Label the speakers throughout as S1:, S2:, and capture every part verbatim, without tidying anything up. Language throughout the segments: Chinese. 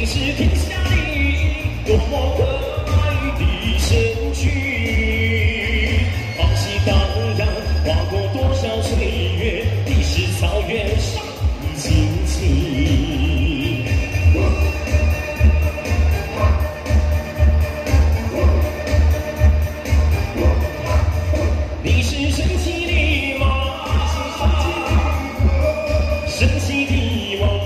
S1: 是天下第一，多么可爱的神曲。放心荡漾，划过多少岁月，你是草原上的荆棘。你是神奇的马，神奇的马。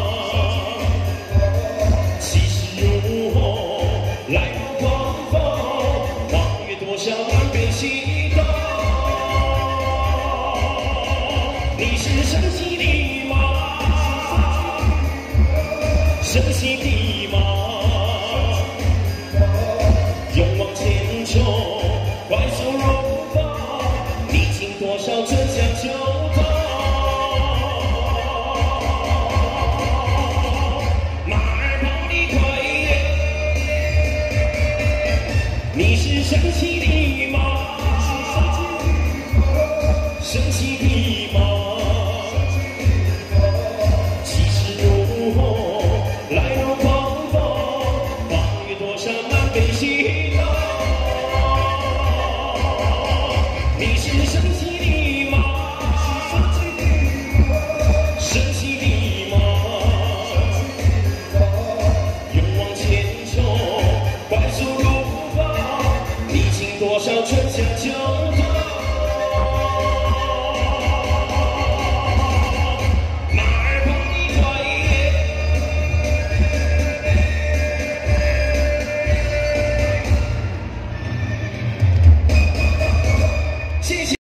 S1: 来如狂风，跨越多少万悲喜痛。你是神奇的马，神奇的马，勇往前冲，快速如风，历经多少春夏秋冬。马儿跑得快。 你是神奇的马，神奇的马，气势如虹，来如狂风，跨越多少南北西东。你是神奇的马，神奇的马，勇往前冲，快速如。 多少春夏秋冬。